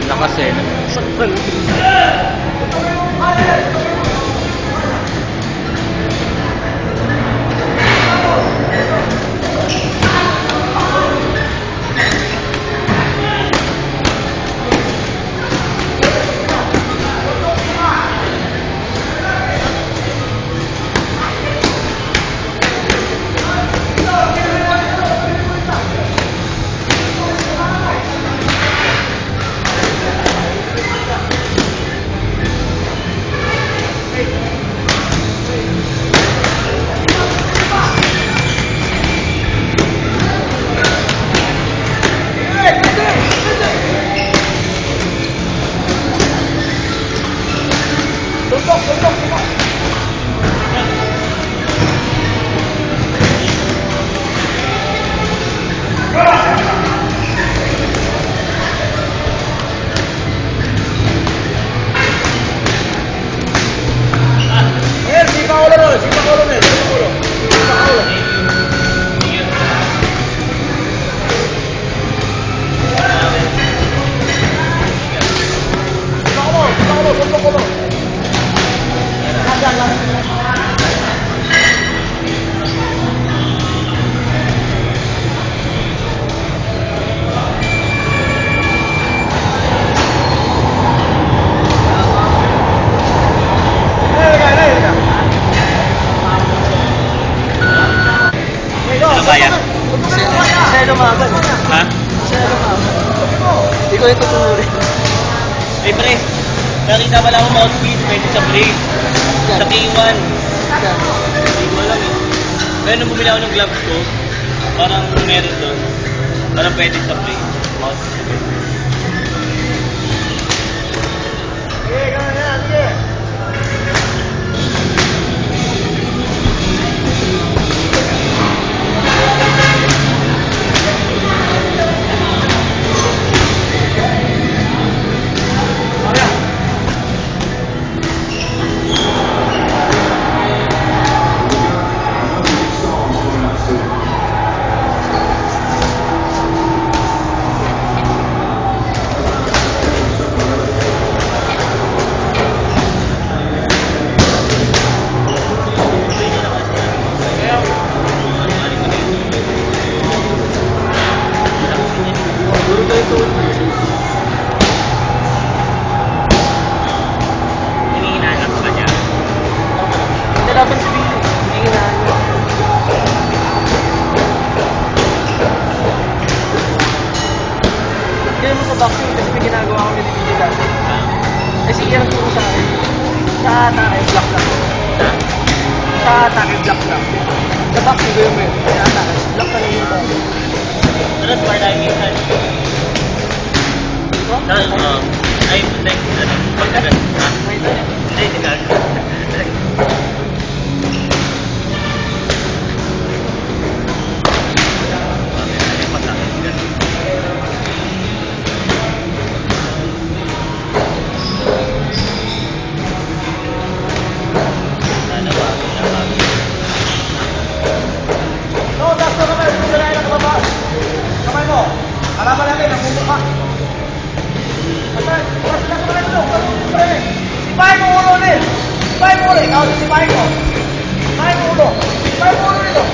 Lakas eh. Saktan. Masyado mahabag. Ha? Masyado mahabag. Hindi ko ito tunurin. Eh pre, nakita pala ako mouthpiece, pwede sa break. Sa K1. Hindi ko alam eh. Kaya nung bumili ako ng gloves ko, parang meron doon. Parang pwede sa break. Mouthpiece sa break. Sige, gano'n yan. Sige. Dapat sabihin, hindi hinahanap. Hindi naman sa boxing kasi may ginagawa kami dito dati. Kasi yan ang turo sa akin. Sa atake, block lang. Sa atake, block lang. Sa boxing ko yung may sa atake, block lang yung ball. Ano sa part tayo minsan? Ito? Ay, hindi. Pagkakas. May ito? Hindi, hindi ka. Kalaban natin, nagmumukha. Sipahin mo ulo ulit. Sipahin mo ulit. Ikaw, sipahin mo. Sipahin mo ulo. Sipahin mo ulo nito.